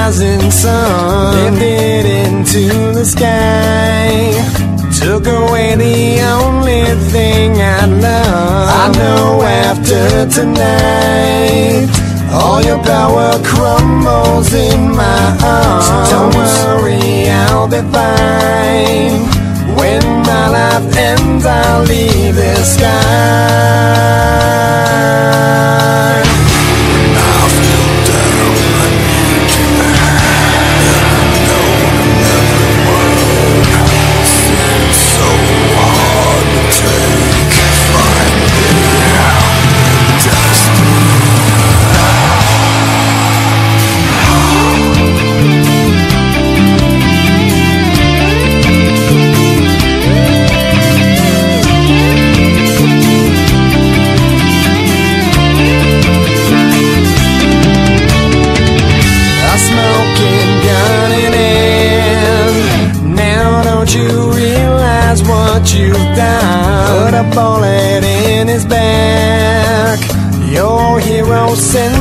rising sun lifted into the sky, took away the only thing I love. I know after tonight all your power crumbles in my arms. So don't worry, I'll be fine. When my life ends, I'll leave this sky. When I feel down, I need you. Never known every word seems so hard to take. Finally, destiny. You've done. Put a bullet in his back. Your hero sent